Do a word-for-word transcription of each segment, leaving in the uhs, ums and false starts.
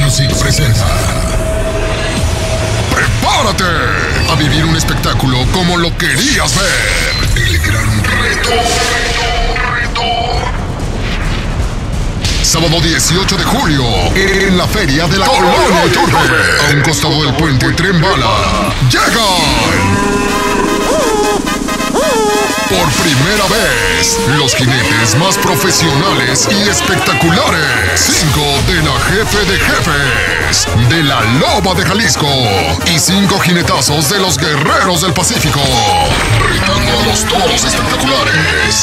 Music presenta. ¡Prepárate a vivir un espectáculo como lo querías ver! El gran reto. reto. Sábado dieciocho de julio, en la Feria de la Colonia Iturbe, a un costado del puente Tren Bala. ¡Llegan! Por primera vez, los jinetes más profesionales y espectaculares. Cinco de la Jefe de Jefes, de la Loba de Jalisco. Y cinco jinetazos de los Guerreros del Pacífico, retando a los toros espectaculares.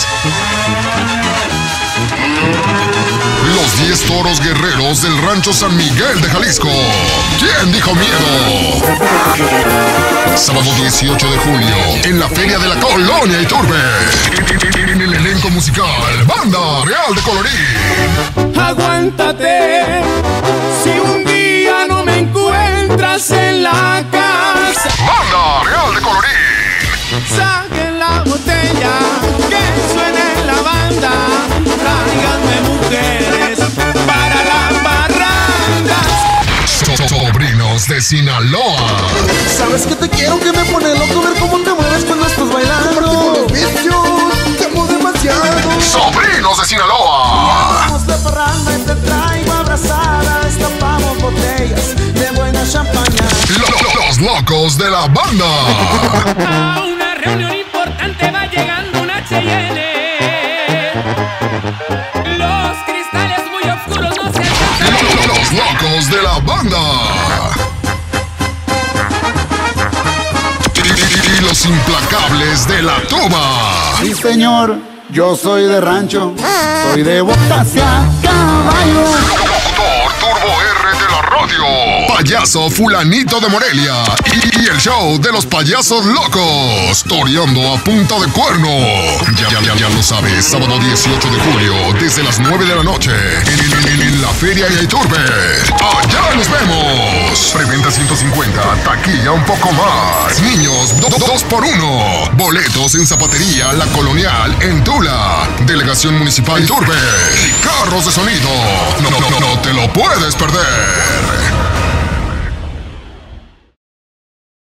Los diez toros guerreros del Rancho San Miguel de Jalisco. ¿Quién dijo miedo? Sábado dieciocho de julio, en la Feria de la Colonia Iturbe. En el elenco musical, Banda Real de Colorín. Aguántate, si un día no me encuentras en la casa. Banda Real de Colorín. Saquen la botella, que suene la banda. Tráiganme mujeres para la parranda. Sobrinos de Sinaloa. Sabes que te quiero, que me pone loco ver cómo te mueves cuando estás bailando. Los vicios, te amo demasiado. Sobrinos de Sinaloa. Vamos de parranda y te traigo abrazada. Destapamos botellas de buena champaña. Los locos de la banda. A una reunión importante va llegando una H y N. Los cristales muy oscuros no se alcanzan. Los locos de la banda. Y los implacables de la tuba. Sí, señor, yo soy de rancho, soy de botas y a caballo. Locutor Turbo R de la radio. Payaso Fulanito de Morelia. Y el show de los payasos locos, toreando a punta de cuerno. Ya, ya, ya, ya lo sabes, sábado dieciocho de julio, desde las nueve de la noche, en, en, en la Feria de Iturbe. Allá nos vemos. Preventa ciento cincuenta, taquilla un poco más. Niños, do, do, dos por uno. Boletos en Zapatería La Colonial en Tula. Delegación Municipal Iturbe. Y carros de sonido. No, no, no, no te lo puedes perder.